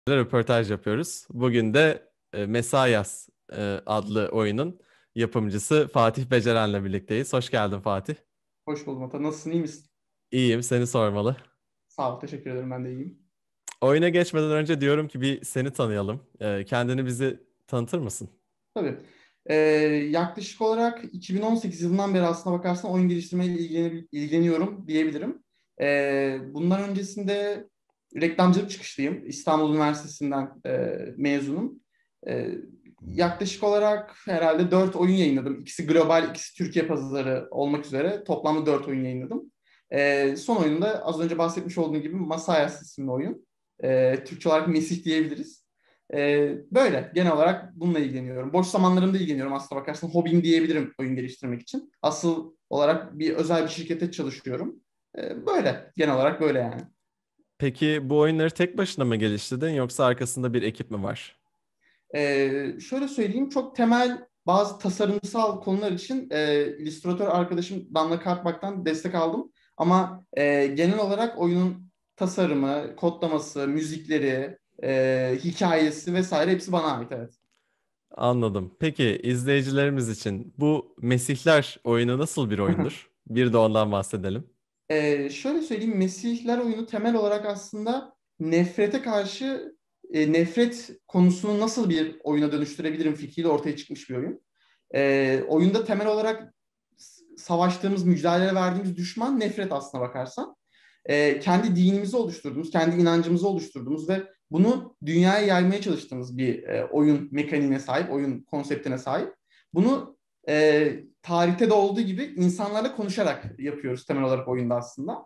Röportaj yapıyoruz. Bugün de Mesayas adlı oyunun yapımcısı Fatih Beceren'le birlikteyiz. Hoş geldin Fatih. Hoş buldum Ata. Nasılsın, iyi misin? İyiyim, seni sormalı. Sağ ol, teşekkür ederim. Ben de iyiyim. Oyuna geçmeden önce diyorum ki bir seni tanıyalım. Kendini bizi tanıtır mısın? Tabii. Ee, Yaklaşık olarak 2018 yılından beri aslına bakarsan oyun geliştirmeyle ilgileniyorum diyebilirim. Bundan öncesinde reklamcılık çıkışlıyım. İstanbul Üniversitesi'nden mezunum. Ee, Yaklaşık olarak herhalde 4 oyun yayınladım. İkisi global, ikisi Türkiye pazarı olmak üzere. Toplamda 4 oyun yayınladım. Son oyunda az önce bahsetmiş olduğum gibi Masayas isimli oyun. Türkçe olarak Mesih diyebiliriz. Böyle genel olarak bununla ilgileniyorum. Boş zamanlarımda ilgileniyorum aslına bakarsan. Hobim diyebilirim oyun geliştirmek için. Asıl olarak bir özel bir şirkette çalışıyorum. Böyle genel olarak böyle yani. Peki bu oyunları tek başına mı geliştirdin yoksa arkasında bir ekip mi var? Şöyle söyleyeyim, çok temel bazı tasarımsal konular için illüstratör arkadaşım Damla Kartbak'tan destek aldım. Ama genel olarak oyunun tasarımı, kodlaması, müzikleri, hikayesi vesaire hepsi bana ait, evet. Anladım. Peki izleyicilerimiz için bu Mesihler oyunu nasıl bir oyundur? Bir de ondan bahsedelim. Şöyle söyleyeyim, Mesihler oyunu temel olarak aslında nefrete karşı nefret konusunu nasıl bir oyuna dönüştürebilirim fikriyle ortaya çıkmış bir oyun. Oyunda temel olarak savaştığımız, mücadele verdiğimiz düşman nefret aslına bakarsan. Kendi dinimizi oluşturduğumuz, kendi inancımızı oluşturduğumuz ve bunu dünyaya yaymaya çalıştığımız bir oyun mekaniğine sahip, oyun konseptine sahip. Bunu tarihte de olduğu gibi insanlarla konuşarak yapıyoruz temel olarak oyunda aslında.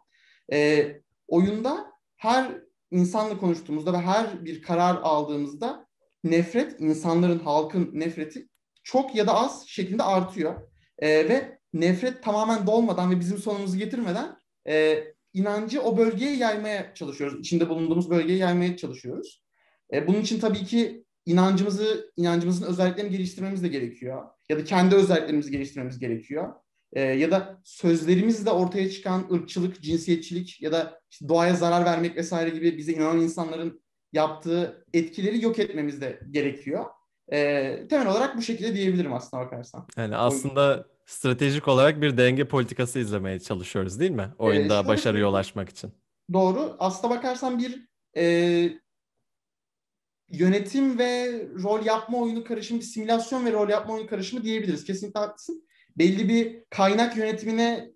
Oyunda her insanla konuştuğumuzda ve her bir karar aldığımızda nefret, insanların, halkın nefreti çok ya da az şeklinde artıyor. Ve nefret tamamen dolmadan ve bizim sonumuzu getirmeden inancı o bölgeye yaymaya çalışıyoruz. İçinde bulunduğumuz bölgeye yaymaya çalışıyoruz. Bunun için tabii ki inancımızın özelliklerini geliştirmemiz de gerekiyor. Ya da kendi özelliklerimizi geliştirmemiz gerekiyor. Ya da sözlerimizle ortaya çıkan ırkçılık, cinsiyetçilik ya da işte doğaya zarar vermek vesaire gibi bize inanan insanların yaptığı etkileri yok etmemiz de gerekiyor. Temel olarak bu şekilde diyebilirim aslına bakarsan. Yani Oyun. aslında stratejik olarak bir denge politikası izlemeye çalışıyoruz değil mi? Oyunda Şöyle başarıya söyleyeyim, ulaşmak için. doğru. Aslına bakarsan bir e, yönetim ve rol yapma oyunu karışımı, bir simülasyon ve rol yapma oyunu karışımı diyebiliriz. Kesinlikle haklısın. Belli bir kaynak yönetimine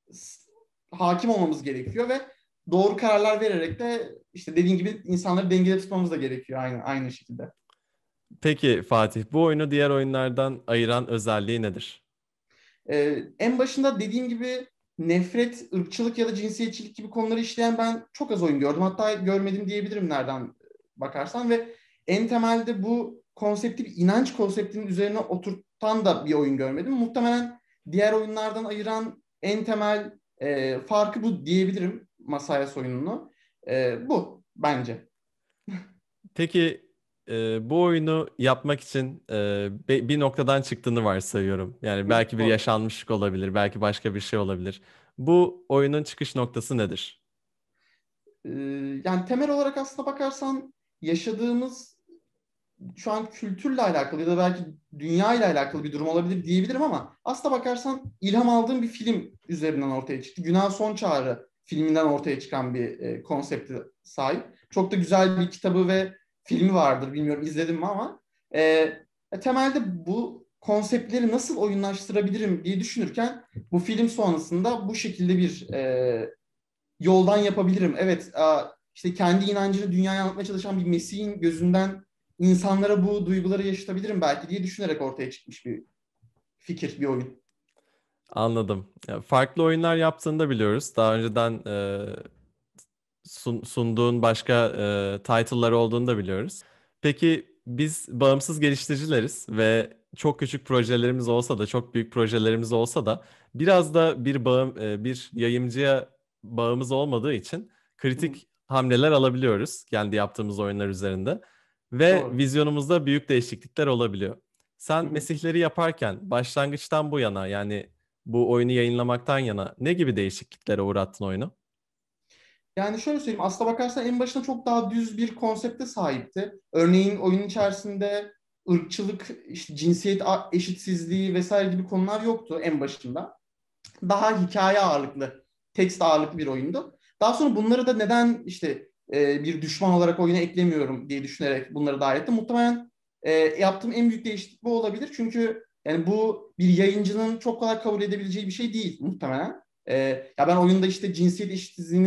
hakim olmamız gerekiyor ve doğru kararlar vererek de işte dediğin gibi insanları dengede tutmamız da gerekiyor aynı şekilde. Peki Fatih, bu oyunu diğer oyunlardan ayıran özelliği nedir? En başında dediğim gibi nefret, ırkçılık ya da cinsiyetçilik gibi konuları işleyen ben çok az oyun gördüm. Hatta görmedim diyebilirim nereden bakarsan ve en temelde bu konsepti bir inanç konseptinin üzerine oturtan da bir oyun görmedim. Muhtemelen diğer oyunlardan ayıran en temel farkı bu diyebilirim Masayas oyununu. Bu bence. Peki bu oyunu yapmak için bir noktadan çıktığını varsayıyorum. Yani Hı, belki bir doğru. yaşanmışlık olabilir, belki başka bir şey olabilir. Bu oyunun çıkış noktası nedir? Ee, Yani temel olarak aslına bakarsan yaşadığımız şu an kültürle alakalı ya da belki dünya ile alakalı bir durum olabilir diyebilirim ama aslına bakarsan ilham aldığım bir film üzerinden ortaya çıktı. Günah Son Çağrı filminden ortaya çıkan bir konsepte sahip. Çok da güzel bir kitabı ve filmi vardır. Bilmiyorum izledim mi ama temelde bu konseptleri nasıl oyunlaştırabilirim diye düşünürken bu film sonrasında bu şekilde bir yoldan yapabilirim. Evet, işte kendi inancını dünyaya anlatmaya çalışan bir Mesih'in gözünden insanlara bu duyguları yaşatabilirim belki diye düşünerek ortaya çıkmış bir fikir, bir oyun. Anladım. Ya, farklı oyunlar yaptığını da biliyoruz. Daha önceden sunduğun başka title'lar olduğunu da biliyoruz. Peki biz bağımsız geliştiricileriz ve çok küçük projelerimiz olsa da çok büyük projelerimiz olsa da biraz da bir yayımcıya bağımız olmadığı için Hı hı. kritik hamleler alabiliyoruz kendi yaptığımız oyunlar üzerinde ve Doğru. vizyonumuzda büyük değişiklikler olabiliyor. Hı Sen hı. Mesihleri yaparken başlangıçtan bu yana yani bu oyunu yayınlamaktan yana ne gibi değişikliklere uğrattın oyunu? Yani şöyle söyleyeyim, aslına bakarsan en başında çok daha düz bir konsepte sahipti. Örneğin oyunun içerisinde ırkçılık, işte cinsiyet eşitsizliği vesaire gibi konular yoktu en başında. Daha hikaye ağırlıklı, tekst ağırlıklı bir oyundu. Daha sonra bunları da neden işte bir düşman olarak oyuna eklemiyorum diye düşünerek bunları dahil ettim. Muhtemelen yaptığım en büyük değişiklik bu olabilir. Çünkü yani bu bir yayıncının çok kolay kabul edebileceği bir şey değil muhtemelen. Ya ben oyunda işte cinsiyet eşitsizliğini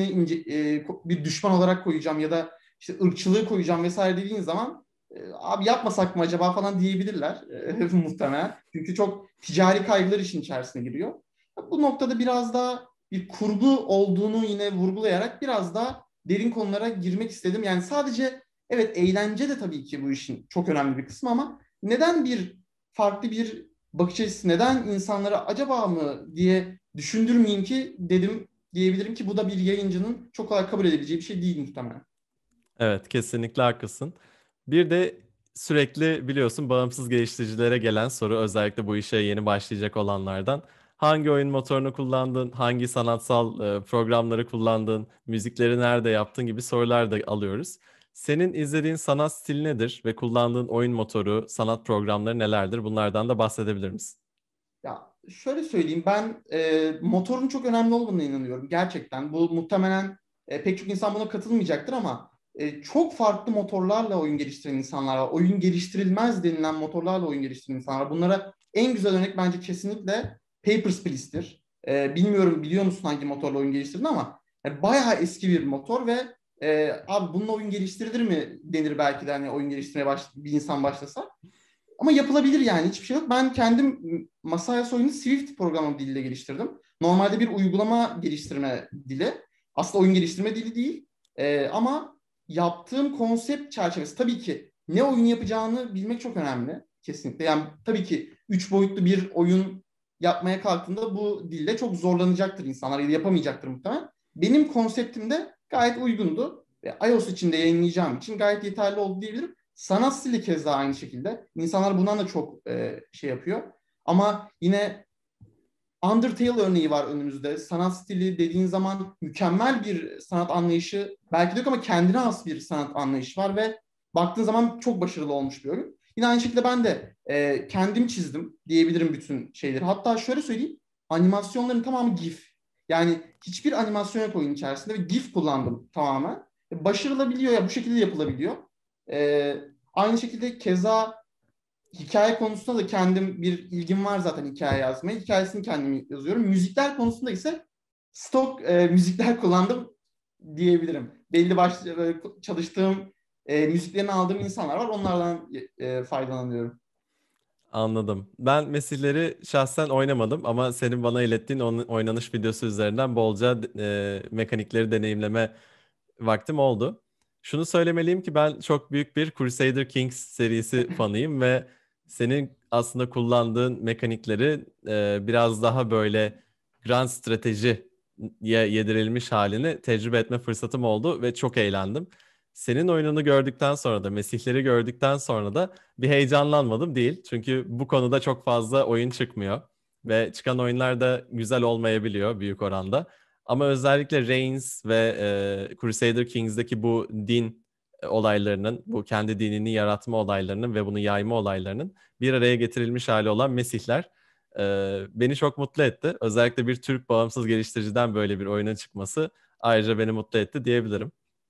bir düşman olarak koyacağım ya da işte ırkçılığı koyacağım vesaire dediğin zaman abi yapmasak mı acaba falan diyebilirler muhtemelen. Çünkü çok ticari kaygılar işin içerisine giriyor. Bu noktada biraz daha bir kurgu olduğunu yine vurgulayarak biraz daha derin konulara girmek istedim. Yani sadece evet, eğlence de tabii ki bu işin çok önemli bir kısmı ama neden bir farklı bir bakış açısı, neden insanlara acaba mı diye düşündürmeyeyim ki dedim, diyebilirim ki bu da bir yayıncının çok kolay kabul edebileceği bir şey değil muhtemelen. Evet, kesinlikle haklısın. Bir de sürekli biliyorsun bağımsız geliştiricilere gelen soru, özellikle bu işe yeni başlayacak olanlardan. Hangi oyun motorunu kullandın, hangi sanatsal programları kullandın, müzikleri nerede yaptın gibi sorular da alıyoruz. Senin izlediğin sanat stili nedir ve kullandığın oyun motoru, sanat programları nelerdir? Bunlardan da bahsedebilir misin? Ya şöyle söyleyeyim, ben motorun çok önemli olduğuna inanıyorum gerçekten. Bu muhtemelen pek çok insan buna katılmayacaktır ama çok farklı motorlarla oyun geliştiren insanlar var. Oyun geliştirilmez denilen motorlarla oyun geliştiren insanlar var. Bunlara en güzel örnek bence kesinlikle Papers, Please'tir. Bilmiyorum, biliyor musun hangi motorla oyun geliştirdiğini ama bayağı eski bir motor ve abi bununla oyun geliştirilir mi denir belki de, hani oyun geliştirmeye bir insan başlasa. Ama yapılabilir yani, hiçbir şey yok. Ben kendim Masaya oyunu Swift programlama diliyle geliştirdim. Normalde bir uygulama geliştirme dili. Aslında oyun geliştirme dili değil. Ama yaptığım konsept çerçevesi, tabii ki ne oyun yapacağını bilmek çok önemli. Kesinlikle. Yani tabii ki 3 boyutlu bir oyun yapmaya kalktığında bu dille çok zorlanacaktır insanlar ya da yapamayacaktır muhtemelen. Benim konseptim de gayet uygundu. Ve iOS için de yayınlayacağım için gayet yeterli oldu diyebilirim. Sanat stili keza aynı şekilde. İnsanlar bundan da çok şey yapıyor. Ama yine Undertale örneği var önümüzde. Sanat stili dediğin zaman mükemmel bir sanat anlayışı belki de yok ama kendine has bir sanat anlayışı var ve baktığın zaman çok başarılı olmuş bir oyun. Yine aynı şekilde ben de kendim çizdim diyebilirim bütün şeyleri. Hatta şöyle söyleyeyim, animasyonların tamamı GIF. Yani hiçbir animasyon yok oyun içerisinde ve GIF kullandım tamamen. Başarılabiliyor ya, bu şekilde yapılabiliyor. E, Aynı şekilde keza hikaye konusunda da kendim bir ilgim var zaten hikaye yazmaya. Hikayesini kendim yazıyorum. Müzikler konusunda ise stok müzikler kullandım diyebilirim. Belli başlı çalıştığım müziklerini aldığım insanlar var. Onlardan faydalanıyorum. Anladım. Ben Mesih'leri şahsen oynamadım ama senin bana ilettiğin oynanış videosu üzerinden bolca mekanikleri deneyimleme vaktim oldu. Şunu söylemeliyim ki ben çok büyük bir Crusader Kings serisi fanıyım ve senin aslında kullandığın mekanikleri biraz daha böyle grand stratejiye yedirilmiş halini tecrübe etme fırsatım oldu ve çok eğlendim. Senin oyununu gördükten sonra da, Mesihleri gördükten sonra da bir heyecanlanmadım değil. Çünkü bu konuda çok fazla oyun çıkmıyor ve çıkan oyunlar da güzel olmayabiliyor büyük oranda. Ama özellikle Reigns ve Crusader Kings'deki bu din olaylarının, bu kendi dinini yaratma olaylarının ve bunu yayma olaylarının bir araya getirilmiş hali olan Mesihler beni çok mutlu etti. Özellikle bir Türk bağımsız geliştiriciden böyle bir oyuna çıkması ayrıca beni mutlu etti diyebilirim.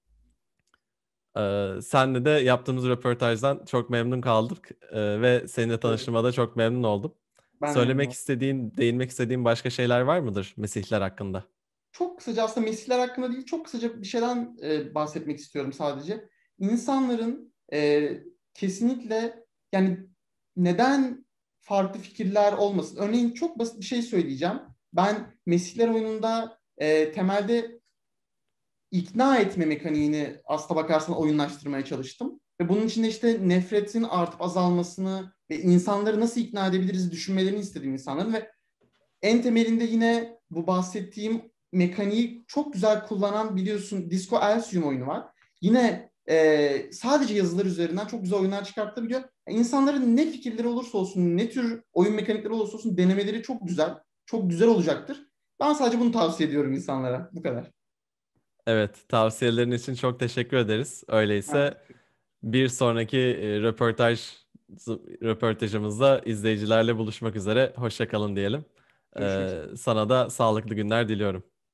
Senle de yaptığımız röportajdan çok memnun kaldık ve seninle Evet, tanıştığıma da çok memnun oldum. ben de memnun Söylemek oldum. istediğin, değinmek istediğin başka şeyler var mıdır Mesihler hakkında? Çok kısaca, aslında Mesihler hakkında değil, çok kısaca bir şeyden bahsetmek istiyorum sadece. İnsanların kesinlikle, yani neden farklı fikirler olmasın? Örneğin çok basit bir şey söyleyeceğim. Ben Mesihler oyununda temelde ikna etme mekaniğini aslına bakarsan oyunlaştırmaya çalıştım. Ve bunun için de işte nefretin artıp azalmasını ve insanları nasıl ikna edebiliriz düşünmelerini istedim insanların ve en temelinde yine bu bahsettiğim mekaniği çok güzel kullanan, biliyorsun, Disco Elysium oyunu var. Yine sadece yazılar üzerinden çok güzel oyunlar çıkartabiliyor. İnsanların ne fikirleri olursa olsun, ne tür oyun mekanikleri olursa olsun denemeleri çok güzel. Çok güzel olacaktır. Ben sadece bunu tavsiye ediyorum insanlara. Bu kadar. Evet, tavsiyelerin için çok teşekkür ederiz. Ben Öyleyse teşekkür bir sonraki röportajımızda izleyicilerle buluşmak üzere. Hoşça kalın diyelim. Görüşmek üzere. Sana da sağlıklı günler diliyorum.